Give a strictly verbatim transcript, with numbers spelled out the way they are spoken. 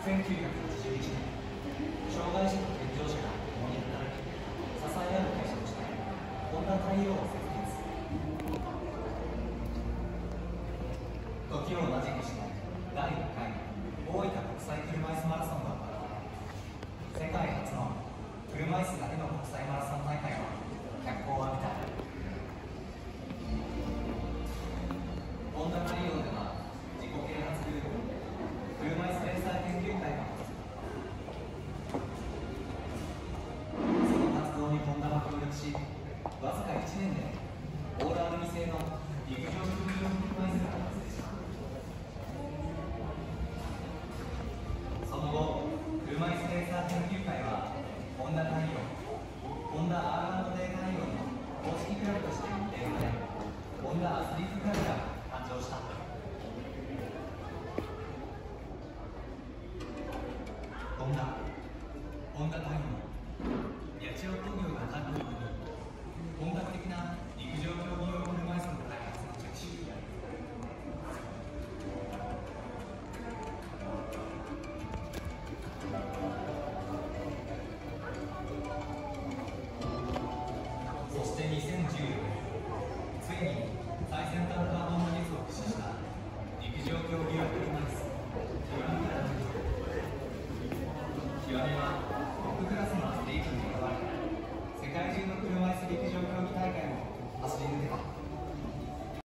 せんきゅうひゃくはちじゅういちねん、障害者と健常者が共に働き、支え合う会社として本田太陽を設立。時を同じくしてだいいっかい大分国際車椅子マラソンが行われ、世界初の車椅子だけの国際マラソン大会は脚光を浴びた。本田太陽では自己啓発グループ車椅子レーサー研究会がその活動に本田は協力し、わずかいちねんでオールアルミ製の陸上競技用車椅子が完成した。その後、車椅子レーサー研究会は本田太陽、本田 アールアンドエー 太陽の公式クラブとして認定され、本田アスリートクラブが誕生した。本田、本田太陽、八千代工業が担当に本格的な陸上競技用車椅子の開発に着手。そしてにせんじゅうよねん、ついに最先端カーボン技術を駆使した陸上競技用車椅子極みから極めは